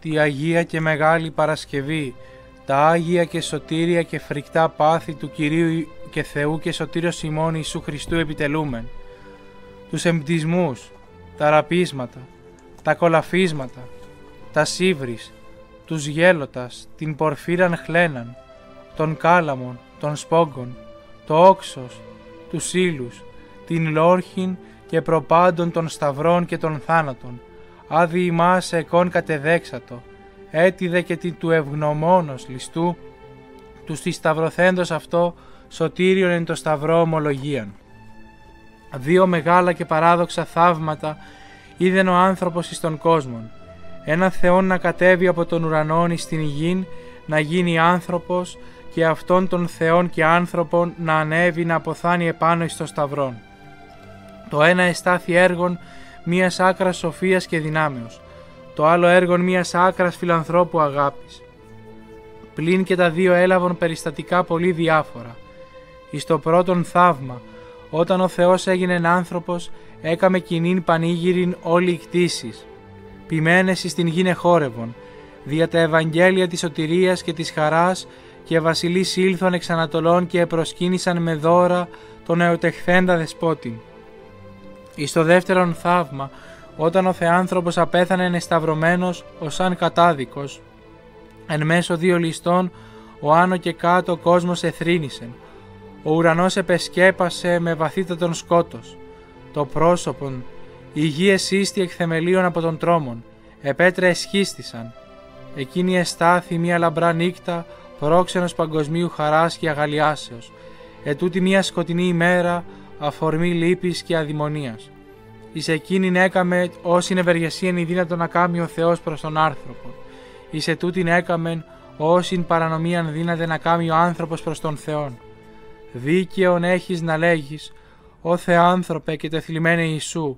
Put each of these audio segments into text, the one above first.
τη Αγία και Μεγάλη Παρασκευή, τα Άγια και σωτήρια και φρικτά πάθη του Κυρίου και Θεού και Σωτήρος ημών Ιησού Χριστού επιτελούμεν, τους εμπτυσμούς, τα ραπίσματα, τα κολαφίσματα, τα σύβρις, τους γέλωτας, την πορφύραν χλέναν, των κάλαμων, των σπόγκων, το όξος, τους ύλους, την λόρχην και προπάντων των σταυρών και των θάνατων, άδει ημάς εκών κατεδέξατο, έτιδε και την του ευγνωμόνος ληστού, του στη σταυρωθέντος αυτό σωτήριον εν το σταυρό ομολογίαν. Δύο μεγάλα και παράδοξα θαύματα είδεν ο άνθρωπος εις τον κόσμον, ένα Θεόν να κατέβει από τον ουρανόν εις την γην, να γίνει άνθρωπος, και αυτόν των Θεών και άνθρωπον να ανέβει να αποθάνει επάνω εις το σταυρόν. Το ένα εστάθη έργον μίας άκρας σοφίας και δυνάμεως, το άλλο έργον μίας άκρας φιλανθρώπου αγάπης. Πλην και τα δύο έλαβαν περιστατικά πολύ διάφορα. Εις το πρώτον θαύμα, όταν ο Θεός έγινεν άνθρωπος, έκαμε κοινήν πανήγυριν όλοι οι κτήσεις. Ποιμένες εις την γην εχόρευον, δια τα Ευαγγέλια της σωτηρίας και της χαράς, και βασιλείς ήλθον εξ Ανατολών και επροσκύνησαν με δώρα τον εωτεχθέντα δεσπότην. Εις το δεύτερον θαύμα, όταν ο Θεάνθρωπος απέθανε εσταυρωμένος ως σαν κατάδικος, εν μέσω δύο ληστών ο άνω και κάτω κόσμος εθρήνησεν, ο ουρανός επεσκέπασε με βαθύτατον σκότος, το πρόσωπον, η γη εσύστη εκ θεμελίων από τον τρόμον, επέτρα εσχίστησαν, εκείνη εστάθη μια λαμπρά νύκτα, πρόξενος παγκοσμίου χαράς και αγαλιάσεως, ετούτη μια σκοτεινή ημέρα, αφορμή λύπης και αδημονίας. Εις εκείνην έκαμε όσην ευεργεσίαν η δύνατο να κάμει ο Θεός προς τον άνθρωπο. Εις ετούτην έκαμεν όσην παρανομίαν δύναται να κάμει ο άνθρωπος προς τον Θεόν. Δίκαιον έχεις να λέγεις, «Ω Θεάνθρωπε και τεθλιμμένε Ιησού,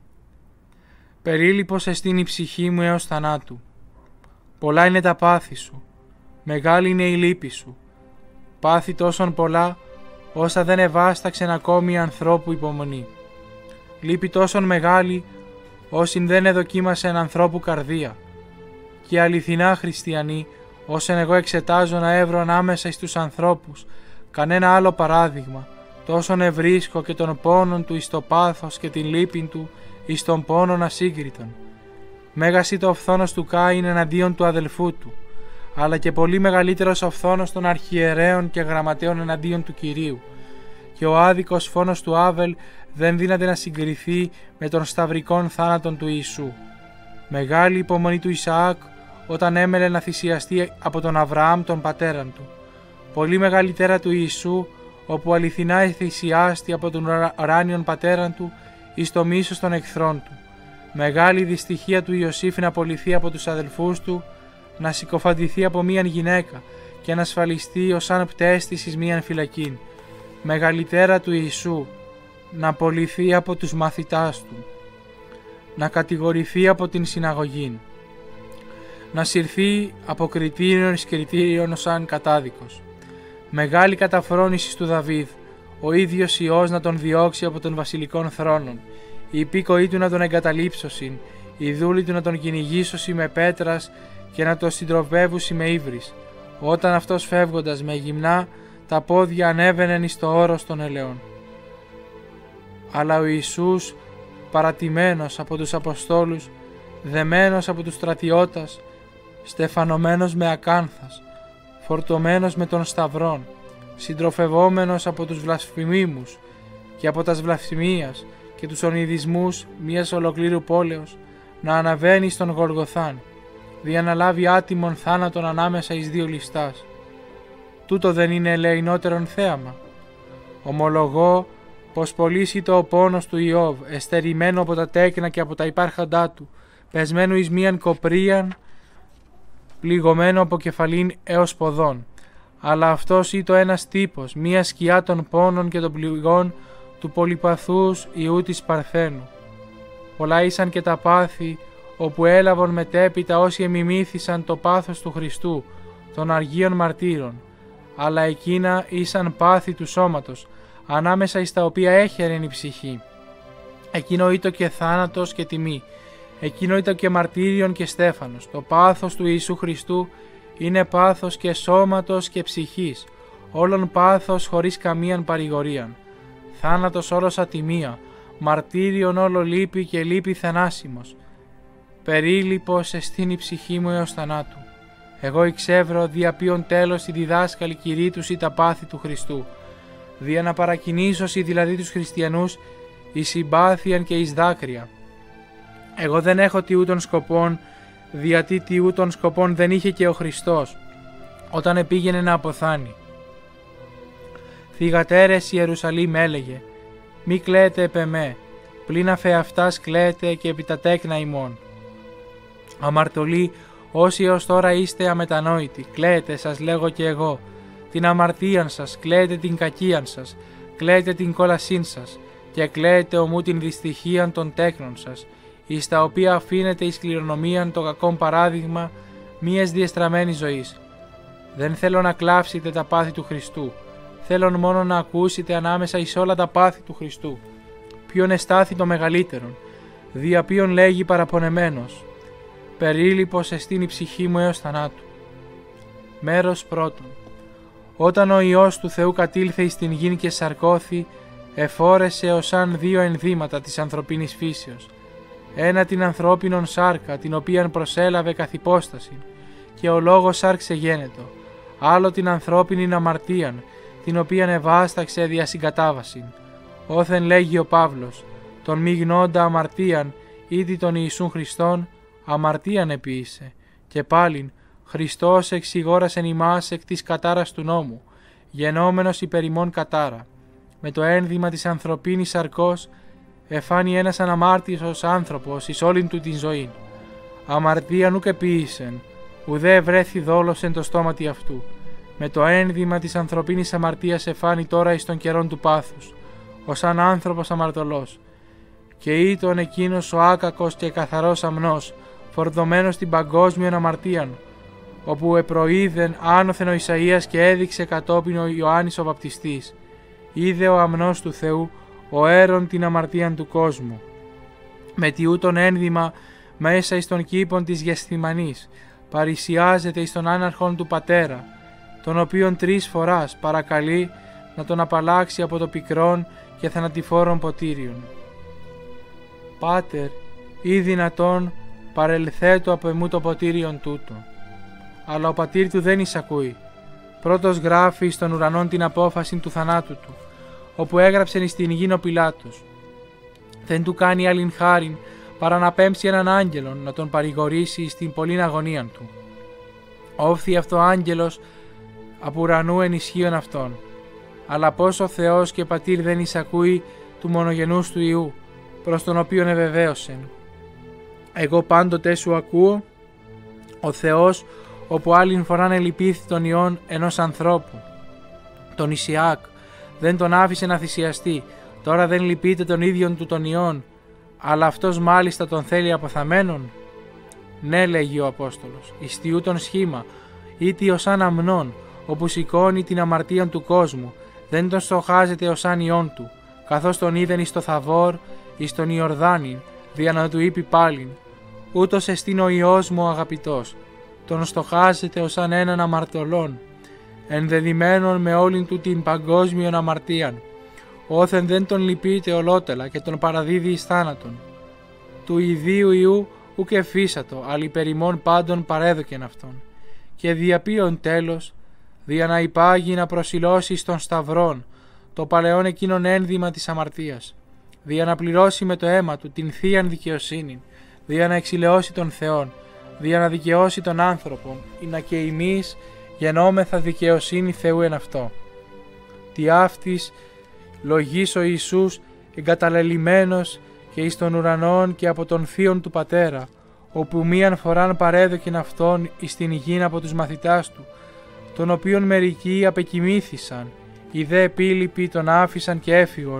περίλυπος εστίν η ψυχή μου έως θανάτου. Πολλά είναι τα πάθη σου, μεγάλη είναι η λύπη σου, πάθη τόσον πολλά, όσα δεν ευάσταξεν ακόμη ανθρώπου υπομονή. Λύπη τόσον μεγάλη, όσην δεν εδοκίμασεν ανθρώπου καρδία. Και αληθινά χριστιανοί, όσεν εγώ εξετάζω να έβρω ανάμεσα εις τους ανθρώπους, κανένα άλλο παράδειγμα, τόσον ευρίσκω και των πόνων του εις το πάθος και την λύπην του εις τον πόνον ασύγκριτον. Μέγας ή το οφθόνος του Κάιν εναντίον του αδελφού του, αλλά και πολύ μεγαλύτερος ο φθόνος των αρχιερέων και γραμματέων εναντίον του Κυρίου, και ο άδικος φόνος του Άβελ δεν δύναται να συγκριθεί με τον σταυρικών θάνατον του Ιησού. Μεγάλη υπομονή του Ισαάκ όταν έμελε να θυσιαστεί από τον Αβραάμ τον πατέραν του. Πολύ μεγαλύτερα του Ιησού, όπου αληθινά θυσιάστη από τον ουράνιον πατέραν του εις το μίσος των εχθρών του. Μεγάλη δυστυχία του Ιωσήφ να απολυθεί από τους αδελφούς του, να συκοφαντηθεί από μίαν γυναίκα και να ασφαλιστεί ως αν πτέστης εις μίαν φυλακήν. Μεγαλύτερα του Ιησού να απολυθεί από τους μαθητάς του, να κατηγορηθεί από την συναγωγήν, να συρθεί από κριτήριον εις κριτήριον ως αν κατάδικος. Μεγάλη καταφρόνηση του Δαβίδ, ο ίδιος Υιός να τον διώξει από των βασιλικών θρόνων, οι υπήκοοι του να τον εγκαταλείψωσιν, οι δούλοι του να τον κυνηγήσωσι με πέτρας και να τον συντροβεύουσι με ύβρις. Όταν αυτός φεύγοντας με γυμνά, τα πόδια ανέβαιναν εις το όρος των ελαιών. Αλλά ο Ιησούς, παρατημένος από τους Αποστόλους, δεμένος από τους στρατιώτας, στεφανωμένος με ακάνθας, φορτωμένος με τον σταυρόν, συντροφευόμενος από τους βλασφημίμους και από τας βλασφημίας και τους ονειδισμούς μιας ολοκλήρου πόλεως, να αναβαίνει στον Γολγοθάν, δια να λάβει άτιμον θάνατον ανάμεσα εις δύο ληστάς. Τούτο δεν είναι ελεηνότερον θέαμα? Ομολογώ πως πολύς ήτο ο πόνος του Ιώβ, εστερημένο από τα τέκνα και από τα υπάρχοντά του, πεσμένου εις μίαν κοπρίαν, πληγωμένο από κεφαλήν έως ποδών. Αλλά αυτός ήτο ένας τύπος, μία σκιά των πόνων και των πληγών του πολυπαθούς Ιού της Παρθένου. Πολλά ήσαν και τα πάθη, όπου έλαβαν μετέπειτα όσοι εμιμήθησαν το πάθος του Χριστού, των αργίων μαρτύρων, αλλά εκείνα ήσαν πάθη του σώματος, ανάμεσα εις τα οποία έχερεν η ψυχή. Εκείνο ήτο και θάνατος και τιμή. Εκείνο ήταν και μαρτύριον και στέφανος. Το πάθος του Ιησού Χριστού είναι πάθος και σώματος και ψυχής, όλων πάθος χωρίς καμίαν παρηγορίαν. Θάνατος όλος ατιμία, μαρτύριον όλο λύπη και λύπη θανάσιμος. Περίλυπος εστίν η ψυχή μου έως θανάτου. Εγώ εξεύρω δια ποιον τέλος οι διδάσκαλοι κηρύττουσι τα πάθη του Χριστού, δια να παρακινήσωσι δηλαδή τους χριστιανούς εις συμπάθειαν και εις δάκρυα. Εγώ δεν έχω τιούτων σκοπών, διατί τιούτων σκοπών δεν είχε και ο Χριστός, όταν επήγαινε να αποθάνει. Θυγατέρες Ιερουσαλήμ έλεγε, μη κλαίτε επ' εμέ, πλην αφεαυτάς κλαίτε και επί τα τέκνα ημών. Αμαρτωλοί όσοι έως τώρα είστε αμετανόητοι, κλαίτε σας λέγω και εγώ, την αμαρτίαν σας, κλαίτε την κακίαν σας, κλαίτε την κόλασίν σας και κλαίτε ομού την δυστυχίαν των τέκνων σας, εις τα οποία αφήνετε εις κληρονομίαν το κακόν παράδειγμα μίας διεστραμμένης ζωής. Δεν θέλω να κλάψετε τα πάθη του Χριστού, θέλω μόνο να ακούσετε ανάμεσα εις όλα τα πάθη του Χριστού, ποιον εστάθη το μεγαλύτερον, δια ποιον λέγει παραπονεμένος, περίλυπος εστίν η ψυχή μου έως θανάτου. Μέρος πρώτον. Όταν ο Υιός του Θεού κατήλθε εις την γην και σαρκώθη, εφόρεσε ως αν δύο ενδύματα της ανθρωπίνης φύσεως. Ένα την ανθρώπινον σάρκα, την οποίαν προσέλαβε καθ' υπόσταση, και ο λόγος σάρξε γένετο. Άλλο την ανθρώπινην αμαρτίαν, την οποίαν ευάσταξε δια συγκατάβασιν. Όθεν λέγει ο Παύλος, τον μη γνώντα αμαρτίαν, ήδη τον Ιησούν Χριστόν, αμαρτίαν επίησε. Και πάλιν, Χριστός εξηγόρασεν ημάς εκ της κατάρας του νόμου, γενόμενος υπερ ημών κατάρα. Με το ένδυμα της ανθρωπίνης σαρκός, εφάνει ένας αναμάρτησος άνθρωπος εις όλην του την ζωήν. Αμαρτίαν ουκ επίησεν, ουδέ βρέθη δόλος εν το στόματι αυτού. Με το ένδυμα της ανθρωπίνης αμαρτίας εφάνει τώρα εις των καιρών του πάθους, ως αν άνθρωπος αμαρτωλός. Και ήτον εκείνος ο άκακος και καθαρός αμνός, φορδωμένος την παγκόσμιον αμαρτίαν, όπου επροείδεν άνωθεν ο Ισαΐας και έδειξε κατόπιν ο Ιωάννης ο βαπτιστής. Είδε ο αμνός του Θεού, ο έρων την αμαρτίαν του κόσμου. Με τιούτον ένδυμα μέσα εις τον κήπον της Γεσθημανής, παρησιάζεται εις τον άναρχον του πατέρα, τον οποίον 3 φοράς παρακαλεί να τον απαλλάξει από το πικρόν και θανατηφόρον ποτήριον. Πάτερ, ή δυνατόν παρελθέτω από εμού το ποτήριον τούτο. Αλλά ο πατήρ του δεν εισακούει. Πρώτος γράφει στον ουρανόν την απόφαση του θανάτου του, όπου έγραψεν εις την γην ο Πιλάτος. Δεν του κάνει άλλην χάριν παρά να πέμψει έναν άγγελον να τον παρηγορήσει στην πολλήν αγωνίαν του. Όφθη αυτό άγγελος από ουρανού ενισχύον αυτόν. Αλλά πως ο Θεός και πατήρ δεν εισακούει του μονογενούς του Υιού, προς τον οποίον εβεβαίωσεν. Εγώ πάντοτε σου ακούω, ο Θεός, όπου άλλην φοράν ελυπήθη τον Υιόν ενός ανθρώπου. Τον Ισιάκ δεν τον άφησε να θυσιαστεί, τώρα δεν λυπείται τον ίδιον του τον Υιόν, αλλά αυτός μάλιστα τον θέλει αποθαμένον. Ναι, λέγει ο Απόστολος, εις τιούτον σχήμα, ήτι ως αν αμνών, όπου σηκώνει την αμαρτίαν του κόσμου, δεν τον στοχάζεται ως αν Υιόν του, καθώς τον είδεν εις το Θαβόρ, εις τον Ιορδάνην, δια να του είπε πάλιν, ούτως εστίν ο Υιός μου ο αγαπητός, τον στοχάζεται ως αν έναν αμαρτωλόν, ενδεδειμένον με όλην του την παγκόσμιον αμαρτίαν, όθεν δεν τον λυπείται ολότελα και τον παραδίδει εις θάνατον. Του ιδίου Υιού ουκ εφίσατο, αλλά υπερ ημών πάντων παρέδοκεν αυτόν. Και δια ποιον τέλος, δια να υπάγει να προσιλώσει στον σταυρόν, το παλαιόν εκείνον ένδυμα της αμαρτίας, δια να πληρώσει με το αίμα του την θείαν δικαιοσύνην, δια να εξηλαιώσει τον Θεόν, δια να δικαιώσει τον άνθρωπον, ή να και εμείς γεννόμεθα δικαιοσύνη Θεού εν αυτό. Τι αυτής λογής ο Ιησούς εγκαταλελειμμένος και εις των ουρανών και από τον θείον του Πατέρα, όπου μίαν φοράν παρέδοκεν αυτόν εις την γην από τους μαθητάς του, τον οποίον μερικοί απεκοιμήθησαν, οι δε επίλοιποι τον άφησαν και έφυγον,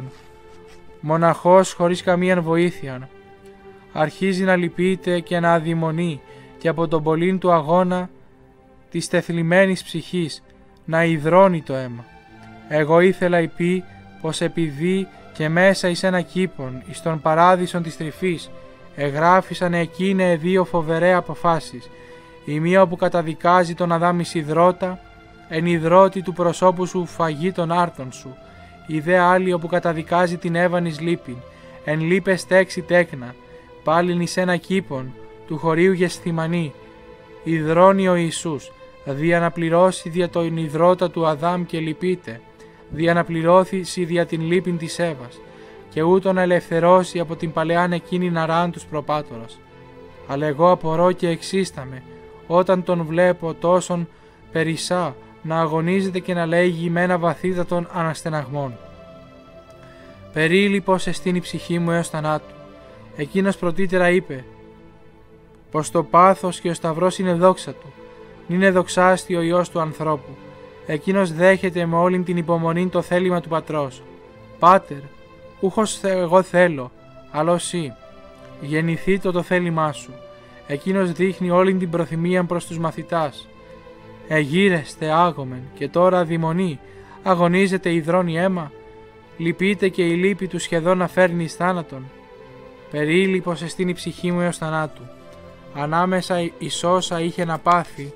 μοναχός χωρίς καμίαν βοήθειαν. Αρχίζει να λυπείται και να αδειμονεί και από τον πολλήν του αγώνα της τεθλιμμένης ψυχής να υδρώνει το αίμα. Εγώ ήθελα υπή πως επειδή και μέσα εις ένα κήπον εις τον παράδεισον της τρυφής εγγράφησαν εκείνε δύο φοβερέ αποφάσεις. Η μία όπου καταδικάζει τον Αδάμ εις υδρότα, εν υδρότη του προσώπου σου φαγή των άρτων σου. Η δε άλλη όπου καταδικάζει την Εύαν εις λύπην, εν λύπες τέξη τέκνα, πάλιν εις ένα κήπον, του χωρίου Γεσθημανή. Υδρώνει ο Ιησούς, δι' αναπληρώσει δια τον υδρότα του Αδάμ και λυπείται, δι' αναπληρώθηση δια την λύπην της Εύας, και ούτω να ελευθερώσει από την παλαιάν εκείνην αράν τους προπάτορας. Αλλά εγώ απορώ και εξίσταμαι, όταν τον βλέπω τόσον περισσά να αγωνίζεται και να λέγει με ένα βαθύτατον αναστεναγμόν. Περίλυπος εστίν η ψυχή μου έως θανάτου. Εκείνος πρωτήτερα είπε πως το πάθος και ο σταυρός είναι δόξα του, είναι δοξάστη ο Υιός του ανθρώπου. Εκείνος δέχεται με όλην την υπομονή το θέλημα του πατρός. Πάτερ, ούχος εγώ θέλω, αλλά εσύ, γεννηθεί το θέλημά σου. Εκείνος δείχνει όλην την προθυμία προς τους μαθητάς. Εγείρεστε άγομεν και τώρα αδειμονεί, αγωνίζεται υδρώνει αίμα, λυπείται και η λύπη του σχεδόν να φέρνει εις θάνατον. Περίλυπος εστίν η ψυχή μου έως θανάτου. Ανάμεσα εις όσα είχε να πάθει,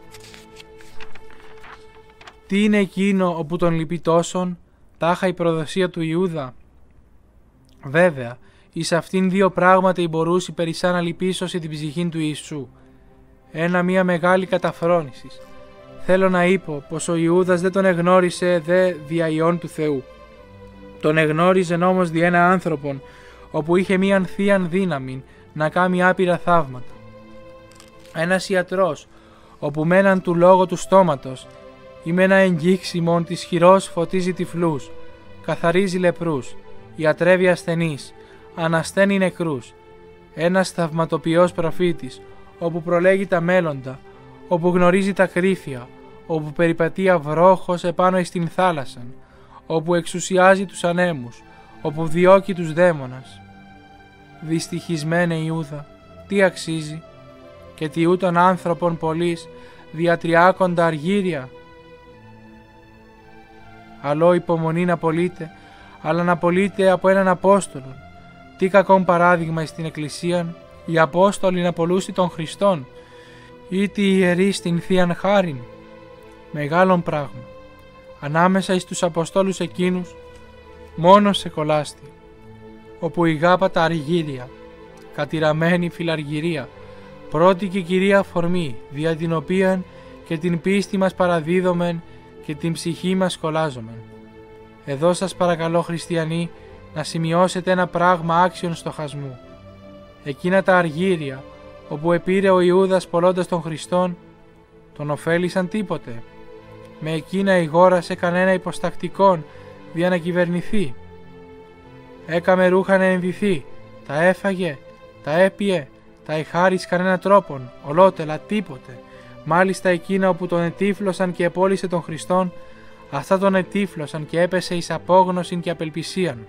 τι είναι εκείνο όπου τον λυπεί τόσον, τάχα η προδοσία του Ιούδα. Βέβαια, εις αυτήν δύο πράγματα μπορούσε περισσά να λυπήσωσε την ψυχή του Ιησού. Μία μεγάλη καταφρόνηση. Θέλω να είπω πως ο Ιούδας δεν τον εγνώρισε δε δια Υιόν του Θεού. Τον εγνώριζε όμως δι' ένα άνθρωπον, όπου είχε μίαν θείαν δύναμην να κάνει άπειρα θαύματα. Ένας ιατρός, όπου με έναν του λόγο του στόματος ή με ένα εγγύξιμον της χειρός φωτίζει τυφλούς, καθαρίζει λεπρούς, ιατρεύει ασθενείς, ανασταίνει νεκρούς. Ένας θαυματοποιός προφήτης, όπου προλέγει τα μέλλοντα, όπου γνωρίζει τα κρύφια, όπου περιπατεί αυρόχος επάνω εις την θάλασσαν, όπου εξουσιάζει τους ανέμους, όπου διώκει τους δαίμονας. Δυστυχισμένε Ιούδα, τι αξίζει, και τι ούτων άνθρωπον πολλής διατριάκοντα αργύρια. Αλλό υπομονή να πωλείται, αλλά να πωλείται από έναν Απόστολον. Τι κακόν παράδειγμα στην Εκκλησίαν, οι Απόστολοι να πωλούσι των Χριστών, ή τι ιερεί στην Θείαν Χάριν. Μεγάλον πράγμα. Ανάμεσα εις τους Αποστόλους εκείνους, μόνος σε κολάστη, όπου η γάπατα αργύρια, κατηραμένη φιλαργυρία, πρώτη και κυρία αφορμή, δια την οποίαν και την πίστη μας παραδίδομεν και την ψυχή μας κολλάζομεν. Εδώ σας παρακαλώ χριστιανοί να σημειώσετε ένα πράγμα άξιον στοχασμού. Εκείνα τα αργύρια, όπου επήρε ο Ιούδας πωλώντας τον Χριστόν, τον ωφέλησαν τίποτε. Με εκείνα ηγόρασε κανένα υποστακτικόν δια να κυβερνηθεί. Έκαμε ρούχα να ενδυθεί, τα έφαγε, τα έπιε, τα εχάρις κανένα τρόπον, ολότελα τίποτε. Μάλιστα εκείνα όπου τον ετύφλωσαν και επόλυσε τον Χριστόν, αυτά τον ετύφλωσαν και έπεσε εις απόγνωσιν και απελπισίαν.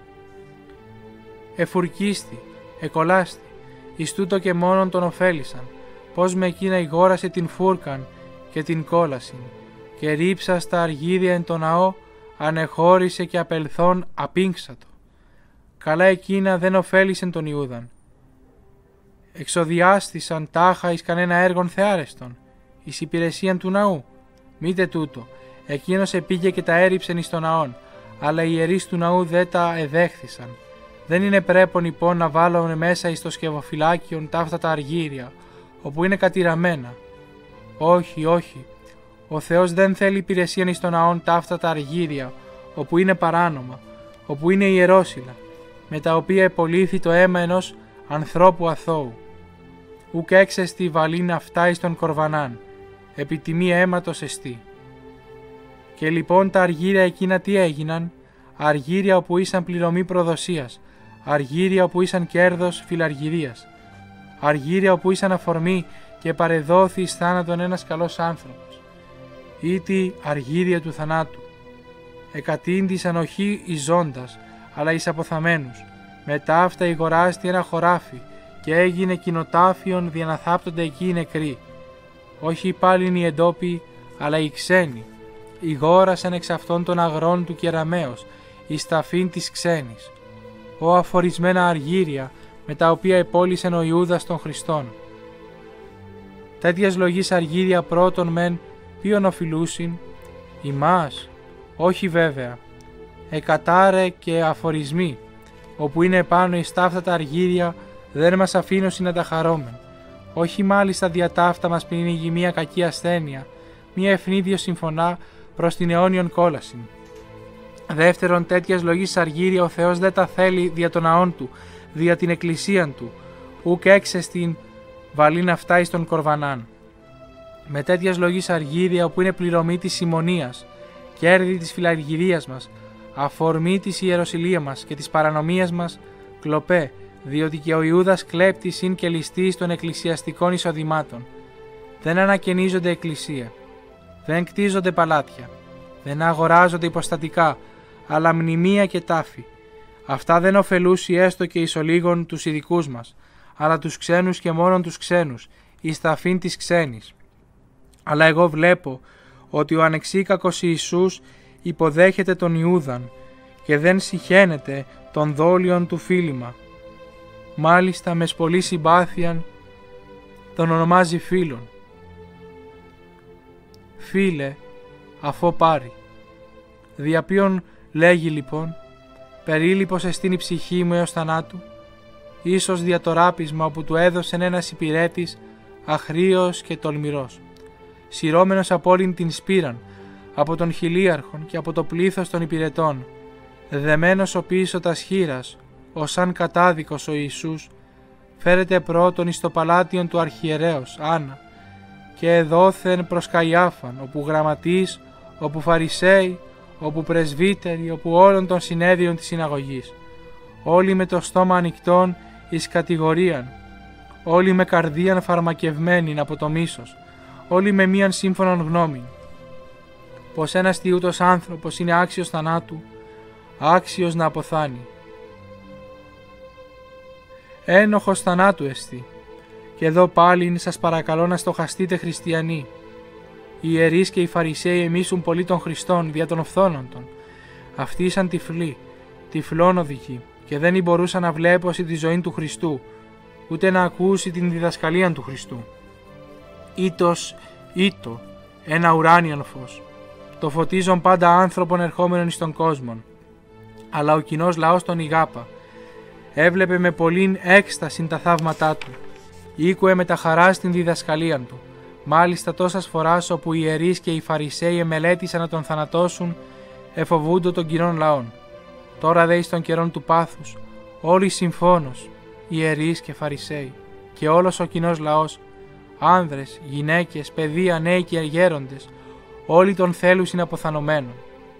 Εφουρκίστη, εκολάστη, εις τούτο και μόνον τον ωφέλησαν, πως με εκείνα ηγόρασε την φούρκαν και την κόλασιν, και ρίψα στα αργύρια εν το ναό, ανεχώρησε και απελθόν απίνξατο. Καλά εκείνα δεν ωφέλησεν τον Ιούδαν. Εξοδιάστησαν τάχα εις κανένα έργον θεάρεστον, εις υπηρεσίαν του ναού. Μήτε τούτο, εκείνος επήγε και τα έριψεν εις τον ναόν, αλλά οι ιερείς του ναού δεν τα εδέχθησαν. Δεν είναι πρέπον λοιπόν να βάλουν μέσα εις το σκευοφυλάκιον ταύτα τα αργύρια, όπου είναι κατηραμένα. Όχι, όχι. Ο Θεός δεν θέλει υπηρεσίαν εις τον ναόν ταύτα τα αργύρια, όπου είναι παράνομα, όπου είναι ιερόσυλα, με τα οποία επολύθη το αίμα ενός ανθρώπου αθώου. Ουκ έξεστη βαλήν αυτά εις τον κορβανάν, επί τιμή αίματος εστί. Και λοιπόν τα αργύρια εκείνα τι έγιναν, αργύρια όπου ήσαν πληρωμή προδοσίας, αργύρια όπου ήσαν κέρδος φιλαργυρίας, αργύρια όπου ήσαν αφορμή και παρεδόθη εις θάνατον ένας καλός άνθρωπος, ήτι αργύρια του θανάτου. Εκατήντησαν οχι εις ζώντας, αλλά εις αποθαμένους. Μετά αυτά ηγοράστη ένα χωράφι και έγινε κοινοτάφιον δια να θάπτονται εκεί οι νεκροί. Όχι πάλιν οι εντόπιοι, αλλά οι ξένοι. Ηγόρασαν εξ αυτών των αγρών του κεραμέως, εις ταφήν της ξένης. Ω αφορισμένα αργύρια, με τα οποία επόλυσεν ο Ιούδας των Χριστών. Τέτοιας λογής αργύρια πρώτον μεν ποιον οφειλούσιν, ημάς, όχι βέβαια, εκατάρε και αφορισμοί, όπου είναι πάνω εις ταύτα τα αργύρια δεν μας αφήνωσιν να τα χαρόμεν, όχι μάλιστα δια ταύτα μας πνίγει μία κακή ασθένεια, μία ευνίδιο συμφωνά προς την αιώνιον κόλασιν. Δεύτερον, τέτοιας λογής αργύρια ο Θεός δεν τα θέλει δια των ναών του, δια την εκκλησίαν του, ουκ έξεστην βαλήν αυτά εις τον κορβανάν. Με τέτοιας λογής αργύρια, όπου είναι πληρωμή της συμμονίας, κέρδη της φιλαργυρίας μας, αφορμή της ιεροσυλία μας και της παρανομίας μας, κλοπέ, διότι και ο Ιούδας κλέπτης είναι και ληστής των εκκλησιαστικών εισοδημάτων. Δεν ανακαινίζονται εκκλησία, δεν κτίζονται παλάτια, δεν αγοράζονται υποστατικά, αλλά μνημεία και τάφη. Αυτά δεν ωφελούσι έστω και εις ολίγων τους ειδικούς μας, αλλά τους ξένους και μόνον τους ξένους, εις ταφήν της ξένης. Αλλά εγώ βλέπω ότι ο ανεξίκακος Ιησούς υποδέχεται τον Ιούδαν και δεν συχαίνεται τον δόλιον του φίλημα. Μάλιστα με πολύ συμπάθειαν τον ονομάζει φίλον. Φίλε, αφού πάρει. Δια ποιον λέγει λοιπόν, περίληπος εστίν η ψυχή μου έως θανάτου, ίσως δια το ράπισμα όπου του έδωσεν ένας υπηρέτης αχρίος και τολμηρός, σειρώμενος από όλην την σπήραν, από τον χιλίαρχον και από το πλήθος των υπηρετών, δεμένος ο πίσω τας χείρας, ως αν κατάδικος ο Ιησούς, φέρεται πρώτον εις το παλάτιον του αρχιερέως, Άννα, και εδόθεν προς Καϊάφαν, όπου γραμματείς, όπου Φαρισαίοι, όπου πρεσβύτεροι, όπου όλων των συνέδριων της συναγωγής, όλοι με το στόμα ανοιχτόν εις κατηγορίαν, όλοι με καρδίαν φαρμακευμένην από το μίσος, όλοι με μίαν σύμφωνον γνώμην, πως ένας τιούτος άνθρωπος είναι άξιος θανάτου, άξιος να αποθάνει. Ένοχος θανάτου εστι, και εδώ πάλιν σας παρακαλώ να στοχαστείτε χριστιανοί. Οι ιερείς και οι Φαρισαίοι εμίσουν πολύ των Χριστών δια των οφθόνοντων. Αυτοί ήσαν τυφλοί, τυφλόνοδικοι, και δεν μπορούσαν να βλέπωσι τη ζωή του Χριστού, ούτε να ακούσει την διδασκαλία του Χριστού. Ήτο, ένα ουράνιον φως, το φωτίζον πάντα άνθρωπον ερχόμενον εις τον κόσμον. Αλλά ο κοινός λαός τον ηγάπα, έβλεπε με πολλήν έκσταση τα θαύματά του, ήκουε με τα χαρά στην διδασκαλία του. Μάλιστα τόσας φοράς όπου οι ιερείς και οι Φαρισαίοι εμελέτησαν να τον θανατώσουν, εφοβούντο των κοινών λαών. Τώρα δε εις των καιρών του πάθους, όλοι συμφώνως, ιερείς και Φαρισαίοι, και όλος ο κοινός λαός, άνδρες, γυναίκες, παιδεία, νέοι και γέροντες, όλοι τον θέλουσιν αποθανωμένον.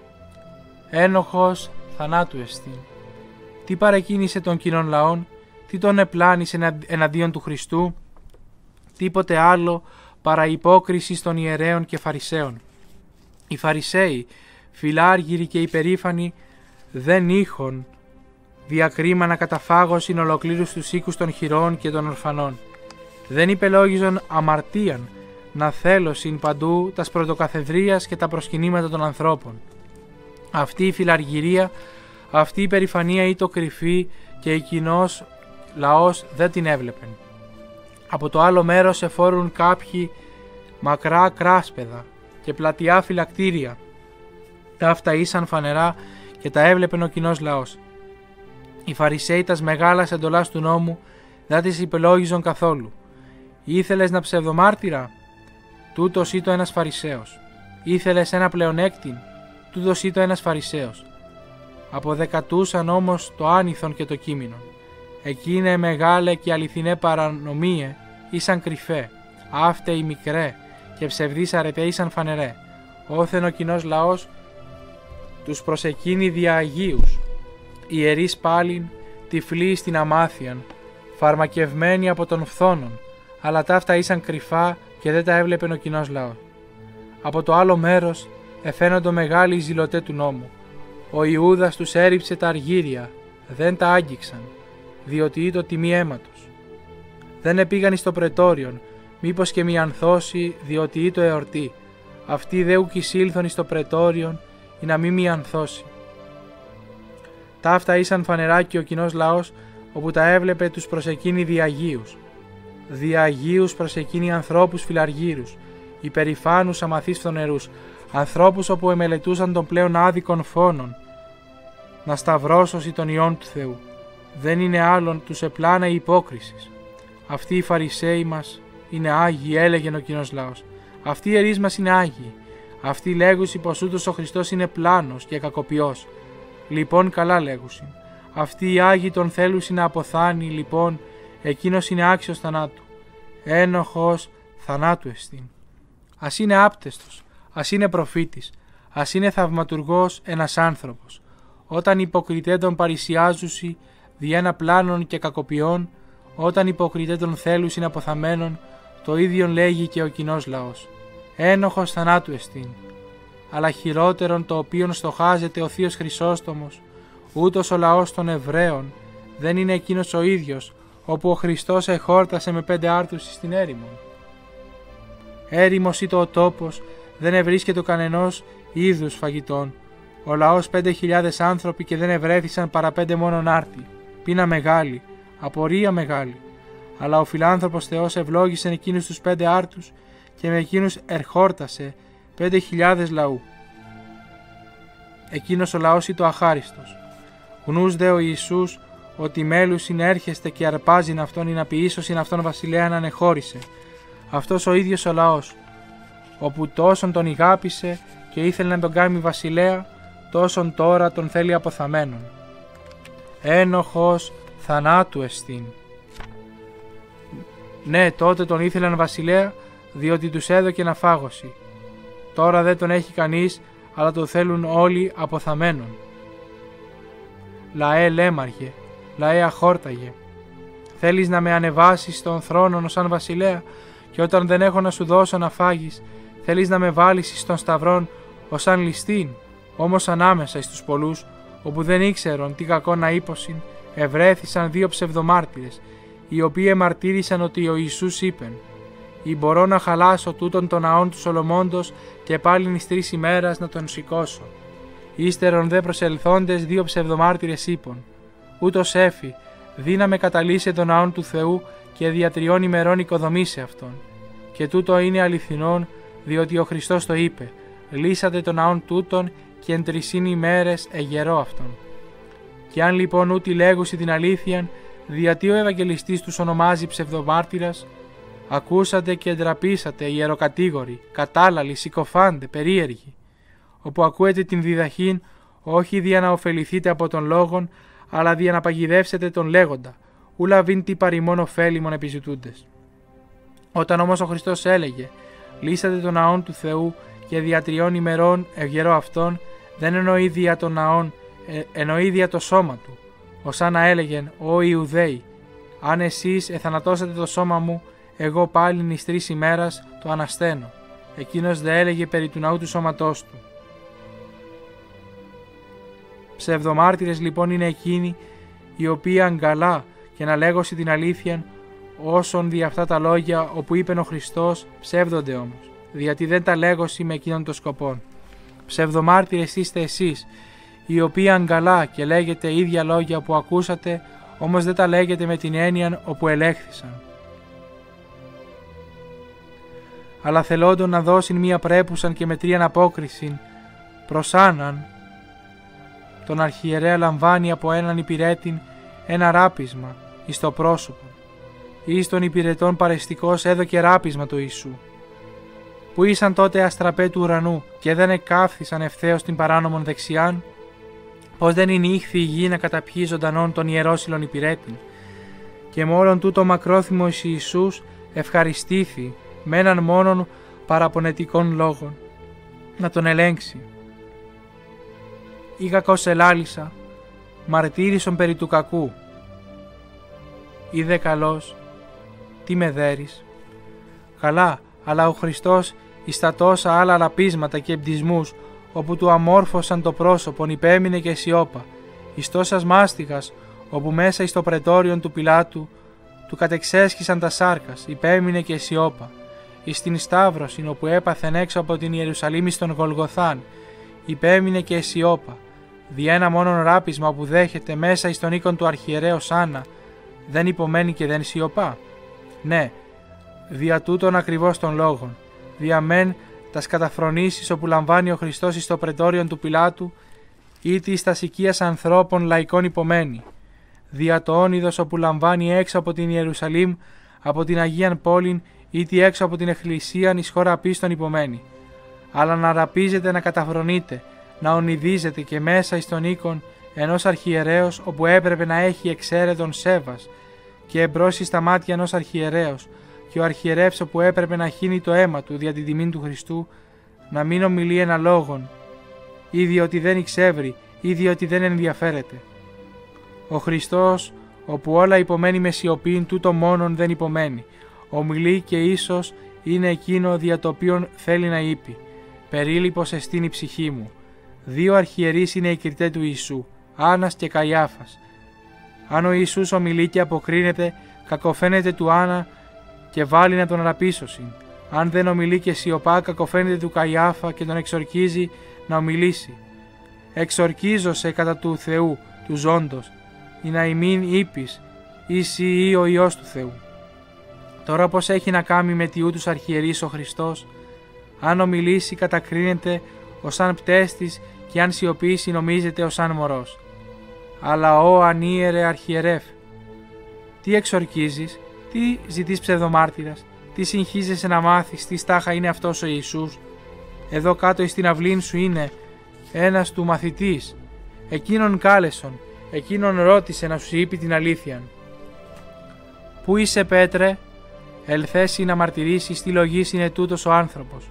Ένοχος θανάτου εστίν. Τι παρεκκίνησε των κοινών λαών, τι τον επλάνησε εναντίον του Χριστού, τίποτε άλλο παρά υπόκριση των ιερέων και Φαρισαίων. Οι Φαρισαίοι, φιλάργυροι και υπερήφανοι, δεν είχον διακρίμα να καταφάγωσιν ολοκλήρους τους οίκους των χειρών και των ορφανών. Δεν υπελόγιζον αμαρτίαν να θέλωσιν παντού τας πρωτοκαθεδρίας και τα προσκυνήματα των ανθρώπων. Αυτή η φιλαργυρία, αυτή η υπερηφανία ήτο κρυφή και εκείνος λαός δεν την έβλεπεν. Από το άλλο μέρος εφόρουν κάποιοι μακρά κράσπεδα και πλατιά φυλακτήρια. Ταύτα ήσαν φανερά και τα έβλεπεν ο κοινός λαός. Οι Φαρισαίοι τας μεγάλας εντολάς του νόμου δεν τις υπελόγιζον καθόλου. Ήθελες να ψευδομάρτυρα, τούτος ήτο ένας Φαρισαίος. Ήθελες ένα πλεονέκτην, τούτος ήτο ένας Φαρισαίος. Αποδεκατούσαν όμως το άνηθον και το κείμενον. Εκείνε μεγάλε και αληθινέ παρανομίε ήσαν κρυφέ, αύτεοι μικρέ και ψευδείς αρετέ ήσαν φανερέ. Όθεν ο κοινός λαός τους προσεκίνει δια Αγίους. Οι ιερείς πάλιν τυφλοί στην αμάθειαν, φαρμακευμένοι από τον φθόνον, αλλά ταύτα ήσαν κρυφά και δεν τα έβλεπεν ο κοινός λαός. Από το άλλο μέρος εφαίνοντο μεγάλοι ζηλωτέ του νόμου. Ο Ιούδας τους έριψε τα αργύρια, δεν τα άγγιξαν, διότι ήτο τιμή αίματος. Δεν επήγαν εις το πρετόριον, μήπως και μη ανθώσει, διότι ήτο εορτή. Αυτοί δε ουκ εισήλθον εις το πρετόριον, ή να μη μη ανθώσει. Ταύτα ήσαν φανερά και ο κοινός λαός όπου τα έβλεπε τους προσεκίνει διαγίους. Διαγίους προσεκίνει ανθρώπους φιλαργύρους, υπερηφάνους αμαθείς φθονερούς, ανθρώπους όπου εμελετούσαν των πλέον άδικων φόνων, να σταυρώσωση των ιών του Θεού. Δεν είναι άλλον τους επλάνα η υπόκρισης. Αυτοί οι Φαρισαίοι μας είναι άγιοι, έλεγε ο κοινός λαός. Αυτοί οι ιερείς μας είναι άγιοι. Αυτοί λέγουσι πως ούτως ο Χριστός είναι πλάνος και κακοποιός. Λοιπόν καλά λέγουσιν. Αυτοί οι άγιοι τον θέλουσι να αποθάνει, λοιπόν εκείνος είναι άξιος θανάτου. Ένοχος θανάτου εστίν. Ας είναι άπτεστος, ας είναι προφήτης, ας είναι θαυματουργός ένας άνθρωπος. Όταν υποκριτέ τον παρησιάζουσι δι' ένα πλάνων και κακοποιών, όταν υποκριτέ τον θέλουσιν αποθαμένων, το ίδιον λέγει και ο κοινός λαός. Ένοχος θανάτου εστίν. Αλλά χειρότερον το οποίον στοχάζεται ο Θείος Χρυσόστομος, ούτως ο λαός των Εβραίων, δεν είναι εκείνος ο ίδιος, όπου ο Χριστός εχόρτασε με 5 άρτους στην έρημο. Έρημος ήτο ο τόπος, δεν ευρίσκεται κανενός είδους φαγητών. Ο λαός 5.000 άνθρωποι και δεν ευρέθησαν παρά 5 μόνον άρτη. Πείνα μεγάλη, απορία μεγάλη. Αλλά ο φιλάνθρωπος Θεός ευλόγησε εκείνους τους 5 άρτους και με εκείνους ερχόρτασε 5.000 λαού. Εκείνος ο λαός ήτο αχάριστος. Γνούς δε ο Ιησούς ότι μέλους συνέρχεστε και αρπάζειν αυτόν ή να ποιήσωσιν αυτόν βασιλέαν ανεχώρησε. Αυτός ο ίδιος ο λαός, όπου τόσον τον ηγάπησε και ήθελε να τον κάνει βασιλέα, τόσον τώρα τον θέλει αποθαμένον. Ένοχος θανάτου εστίν. Ναι, τότε τον ήθελαν βασιλέα, διότι τους έδωκε να φάγωση. Τώρα δεν τον έχει κανείς, αλλά το θέλουν όλοι αποθαμένον. Λαέ λέμαργε, λαέ αχόρταγε. Θέλεις να με ανεβάσεις στον θρόνο σαν βασιλέα, και όταν δεν έχω να σου δώσω να φάγεις, θέλεις να με βάλεις στον σταυρόν ως αν ληστήν. Όμως ανάμεσα εις τους πολλούς, όπου δεν ήξερον τι κακό να ύποσιν, ευρέθησαν 2 ψευδομάρτυρες, οι οποίοι εμαρτύρησαν ότι ο Ιησούς είπεν: «Ή μπορώ να χαλάσω τούτον τον ναόν του Σολομώντος και πάλιν εις 3 ημέρας να τον σηκώσω». Ύστερον δε προσελθόντες 2 ψευδομάρτυρες είπων: «Ούτως έφη, δύναμε καταλύσε τον ναόν του Θεού και δια 3 ημερών οικοδομήσε αυτόν. Και τούτο είναι αληθινόν, διότι ο Χριστός το είπε: λύσατε τον ναόν τούτον και εν 3 ημέρες εγερώ αυτόν». Και αν λοιπόν ούτι λέγουσι την αλήθειαν, διατί ο Ευαγγελιστής τους ονομάζει ψευδομάρτυρας, ακούσατε και εντραπήσατε ιεροκατήγοροι, κατάλαλοι, συκοφάντε, περίεργοι, όπου ακούετε την διδαχήν, όχι δια να ωφεληθείτε από τον λόγον, αλλά δια να παγιδεύσετε τον λέγοντα, ου λαβήν τι παρημόν ωφέλιμον επιζητούντες. Όταν όμως ο Χριστός έλεγε: λύσατε τον ναόν του Θεού και δια 3 ημερών ευγερώ αυτόν, δεν εννοεί δια τον ναόν, εννοεί δια το σώμα του, ως αν να έλεγεν: «Ω Ιουδαίοι, αν εσείς εθανατώσατε το σώμα μου, εγώ πάλιν εις 3 ημέρας το ανασταίνω». Εκείνος δε έλεγε περί του ναού του σώματός του. Ψευδομάρτυρες λοιπόν είναι εκείνοι οι οποίοι αγκαλά και να λέγωσι την αλήθεια, όσον δι' αυτά τα λόγια όπου είπεν ο Χριστός, ψεύδονται όμως, διότι δεν τα λέγωσι με εκείνον των σκοπών. Ψευδομάρτυρες είστε εσείς, οι οποίοι αγκαλά και λέγετε ίδια λόγια που ακούσατε, όμως δεν τα λέγετε με την έννοια όπου ελέγχθησαν. Αλλά θελόντων να δώσουν μία πρέπουσαν και μετρίαν απόκρισιν προς Άνναν, τον αρχιερέα λαμβάνει από έναν υπηρέτην ένα ράπισμα εις το πρόσωπο. Εις των υπηρετών παρεστικός έδωκε ράπισμα του Ιησού, που ήσαν τότε αστραπέ του ουρανού και δεν εκάφθησαν ευθέως την παράνομον δεξιάν, πως δεν είναι ήχθη η γη να καταπιεί ζωντανών τον ιερόσιλον υπηρέτην. Και με όλον τούτο μακρόθυμος Ιησούς ευχαριστήθη με έναν μόνον παραπονετικών λόγων να τον ελέγξει. Ή κακώς ελάλησα, μαρτύρησον περί του κακού. Ή δε καλός, τι με δέρεις. Καλά, αλλά ο Χριστός εις τα τόσα άλλα ραπίσματα και εμπτισμούς, όπου του αμόρφωσαν το πρόσωπον, υπέμεινε και σιώπα, εις τόσας μάστιγας, όπου μέσα εις το πρετόριον του Πιλάτου, του κατεξέσχισαν τα σάρκας, υπέμεινε και σιώπα, εις την Σταύρωσιν, όπου έπαθεν έξω από την Ιερουσαλήμ στον Γολγοθάν, υπέμεινε και σιώπα, δι' ένα μόνον ράπισμα που δέχεται μέσα εις τον οίκον του αρχιερέως Άννα, δεν υπομένει και δεν σιωπά? Ναι, δια τούτων ακριβώς των λόγων. Δια μεν τας καταφρονήσεις όπου λαμβάνει ο Χριστός εις το πρετόριον του Πιλάτου, ήτι εις τας οικίας ανθρώπων λαϊκών υπομένει. Δια το όνειδος όπου λαμβάνει έξω από την Ιερουσαλήμ, από την Αγίαν Πόλην, ήτι έξω από την Εκκλησίαν εις χώρα πίστων υπομένει. Αλλά να ραπίζετε, να καταφρονείτε, να ονειδίζετε και μέσα εις τον οίκον ενός αρχιερέως, όπου έπρεπε να έχει εξαίρετον σέβας, και εμπρός εις τα μάτια ενός αρχιερέως, και ο αρχιερεύς όπου έπρεπε να χύνει το αίμα του δια την τιμήν του Χριστού, να μην ομιλεί ένα λόγον, ή διότι δεν εξεύρει, ή διότι δεν ενδιαφέρεται. Ο Χριστός, όπου όλα υπομένει με σιωπήν, τούτο μόνον δεν υπομένει. Ομιλεί και ίσως είναι εκείνο δια το οποίον θέλει να είπε. Περίλυπος εστίν η ψυχή μου. 2 αρχιερείς είναι οι κριτέ του Ιησού, Άννας και Καϊάφας. Αν ο Ιησούς ομιλεί και αποκρίνεται, κακοφαίνεται του Άννα και βάλει να τον ραπίσωσιν. Αν δεν ομιλεί και σιωπά, κακοφαίνεται του Καϊάφα και τον εξορκίζει να ομιλήσει. Εξορκίζωσε κατά του Θεού, του ζώντος, ή να ημίν είπεις, είσαι ή ο Υιός του Θεού. Τώρα πως έχει να κάνει με τιού τους αρχιερείς ο Χριστός? Αν ομιλήσει κατακρίνεται ως αν πτέστης και αν σιωπήσει νομίζεται ως αν μωρός. Αλλά ω ανίερε αρχιερεύ, τι εξορκίζεις, τι ζητείς ψευδομάρτυρας, τι συγχύζεσαι να μάθεις, τι στάχα είναι αυτός ο Ιησούς? Εδώ κάτω στην αυλήν σου είναι ένας του μαθητής, εκείνον κάλεσον, εκείνον ρώτησε να σου είπε την αλήθεια. Πού είσαι Πέτρε? Ελθέσει να μαρτυρήσεις τι λογής είναι τούτος ο άνθρωπος.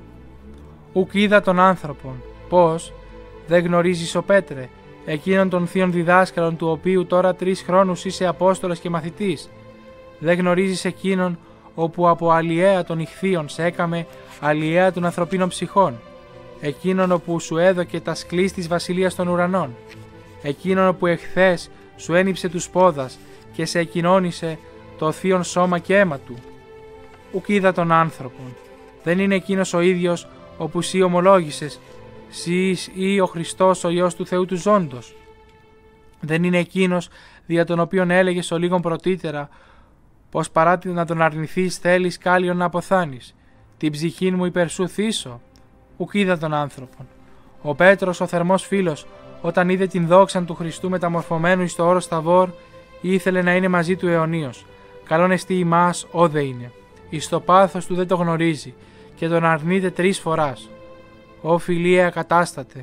Ουκ είδα τον άνθρωπον. Πώς? Δεν γνωρίζεις ο Πέτρε, εκείνον των θείων διδάσκαλων του οποίου τώρα 3 χρόνους είσαι Απόστολος και μαθητής? Δεν γνωρίζεις εκείνον όπου από αλλιέα των ηχθείων σε έκαμε αλλιέα των ανθρωπίνων ψυχών? Εκείνον όπου σου έδωκε τα σκλής της βασιλείας των ουρανών? Εκείνον όπου εχθές σου ένυψε τους πόδας και σε εκοινώνησε το θείον σώμα και αίμα του? Ουκ είδα τον άνθρωπον. Δεν είναι εκείνος ο ίδιος όπου σύ ομολόγησες, σύ ή ο Χριστός ο Υιός του Θεού του ζώντος? Δεν είναι εκείνος δια τον οποίον έλεγες ο λίγον πρωτήτερα, πως παρά να τον αρνηθείς θέλεις κάλλιον να αποθάνεις? Την ψυχήν μου υπέρ σου θύσω. Ουκ είδα τον άνθρωπον. Ο Πέτρος ο θερμός φίλος, όταν είδε την δόξαν του Χριστού μεταμορφωμένου εις το όρος Ταβόρ, ήθελε να είναι μαζί του αιωνίως. Καλόν εστί ημάς όδε είναι. Εις το πάθος του δεν το γνωρίζει και τον αρνείται 3 φοράς. Ω φιλίε ακατάστατε,